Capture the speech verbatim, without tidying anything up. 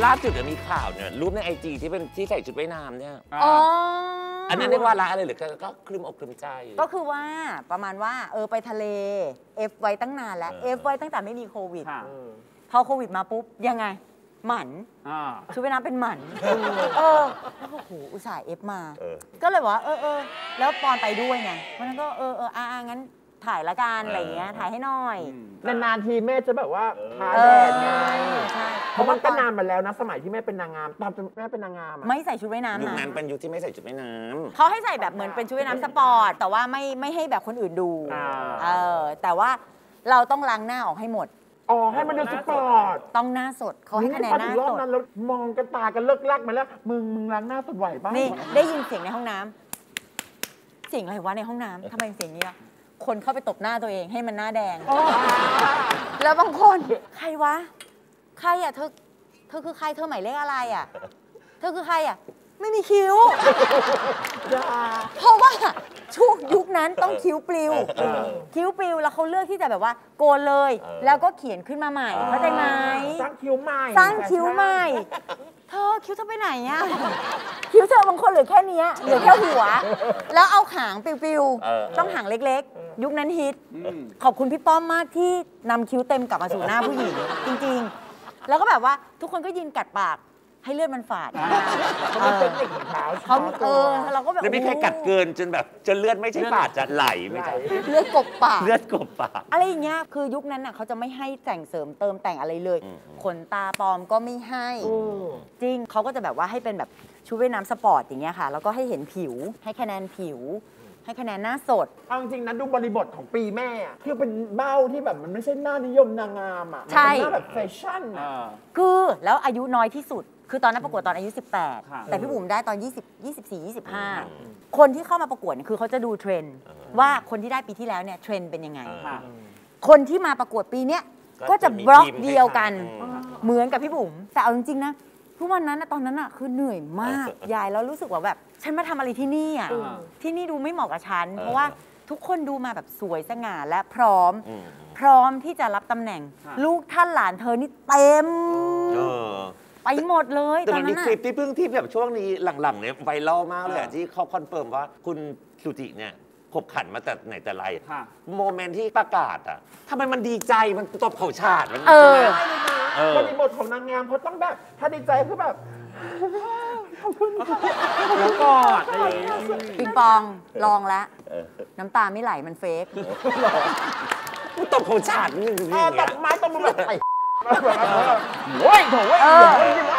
ล่าสุดเดี๋ยวมีข่าวเนี่ยรูปในไอจีที่เป็นที่ใส่ชุดว่ายน้ำเนี่ยอ๋ออันนั้นเรียกว่าละอะไรหรือก็คลืมอกคลืมใจก็คือว่าประมาณว่าเออไปทะเลเอฟไว้ตั้งนานแล้วเอฟไว้ตั้งแต่ไม่มีโควิดพอโควิดมาปุ๊บยังไงหมันชุดว่ายน้ำเป็นหมันเออโอ้โหอุตส่าห์เอฟมาก็เลยบอกว่าเออเออแล้วปอนไปด้วยไงเพราะนั้นก็เออเอออ่างั้นถ่ายละกันอะไรเงี้ยถ่ายให้หน่อยนานๆทีแม่จะแบบว่าทาแดดไงเพราะมันก็นานมาแล้วนะสมัยที่แม่เป็นนางงามตอนแม่เป็นนางงามไม่ใส่ชุดว่ายน้ำยุคนั้นเป็นยุคที่ไม่ใส่ชุดว่ายน้ำเขาให้ใส่แบบเหมือนเป็นชุดว่ายน้ำสปอร์ตแต่ว่าไม่ไม่ให้แบบคนอื่นดูเออแต่ว่าเราต้องล้างหน้าออกให้หมดอ๋อให้มันดูสปอร์ตต้องหน้าสดเขาให้คะแนนหน้าสดแล้วมองกันตากันเลิกลักมาแล้วมึงมึงล้างหน้าสดไหวบ้างนี่ได้ยินเสียงในห้องน้ำเสียงอะไรวะในห้องน้ำทำไมเสียงนี้ล่ะคนเข้าไปตบหน้าตัวเองให้มันหน้าแดงแล้วบางคนใครวะใครอ่ะเธอเธอคือใครเธอหมายเลขอะไรอ่ะเธอคือใครอ่ะไม่มีคิ้วเพราะว่าช่วงยุคนั้นต้องคิ้วปลิวคิ้วปลิวแล้วเขาเลือกที่จะแบบว่าโกนเลยแล้วก็เขียนขึ้นมาใหม่เข้าใจไหมสร้างคิ้วใหม่สร้างคิ้วใหม่เธอคิ้วเธอไปไหนอ่ะคิ้วเธอบางคนเหลือแค่นี้เหลือแค่หัวแล้วเอาหางปิวๆต้องหางเล็กๆยุคนั้นฮิตขอบคุณพี่ป้อมมากที่นำคิ้วเต็มกลับมาสู่หน้าผู้หญิงจริงๆแล้วก็แบบว่าทุกคนก็ยืนกัดปากให้เลือดมันฝาดเขาเป็นเด็กของเขาเขาเออเราก็แบบแล้วไม่ใครกัดเกินจนแบบจนเลือดไม่ใช่ฝาดจะไหลไม่ใช่เลือดกบปากเลือดกบปากอะไรอย่างเงี้ยคือยุคนั้นน่ะเขาจะไม่ให้แต่งเสริมเติมแต่งอะไรเลยขนตาปลอมก็ไม่ให้จริงเขาก็จะแบบว่าให้เป็นแบบชุดว่ายน้ำสปอร์ตอย่างเงี้ยค่ะแล้วก็ให้เห็นผิวให้คะแนนผิวให้คะแนนหน้าสดเอาจริงๆนะดูบริบทของปีแม่คือเป็นเบ้าที่แบบมันไม่ใช่หน้านิยมนางงามอ่ะมันเป็นหน้าแบบแฟชั่นคือแล้วอายุน้อยที่สุดคือตอนนั้นประกวดตอนอายุสิบแปดแต่พี่บุ๋มได้ตอนยี่สิบ ยี่สิบสี่ ยี่สิบห้าคนที่เข้ามาประกวดเนี่ยคือเขาจะดูเทรนด์ว่าคนที่ได้ปีที่แล้วเนี่ยเทรนด์เป็นยังไงคนที่มาประกวดปีเนี้ยก็จะบล็อกเดียวกันเหมือนกับพี่บุ๋มแต่เอาจริงๆนะทุกวันนั้นตอนนั้นอะคือเหนื่อยมากยายแล้วรู้สึกว่าแบบฉันมาทำอะไรที่นี่อะที่นี่ดูไม่เหมาะกับฉันเพราะว่าทุกคนดูมาแบบสวยสง่าและพร้อมพร้อมที่จะรับตำแหน่งลูกท่านหลานเธอนี่เต็มไปหมดเลยตอนนั้นมีคลิปที่เพิ่งที่แบบช่วงนี้หลังๆเนี่ยไวรัลมากเลยที่เขาคอนเฟิร์มว่าคุณสุจิเนี่ยขบขันมาแต่ไหนแต่ไรโมเมนต์ที่ประกาศอ่ะทำไมมันดีใจมันตบเข่าชาติมันเออบริบทของนางงามเขาต้องแบบถ้าดีใจคือแบบขอบคุณแล้วก็ปิงปองลองแล้วน้ำตาไม่ไหลมันเฟกตบเข่าชาตินี่คือตบไม้ตบมือแบบโอ้ยโถ่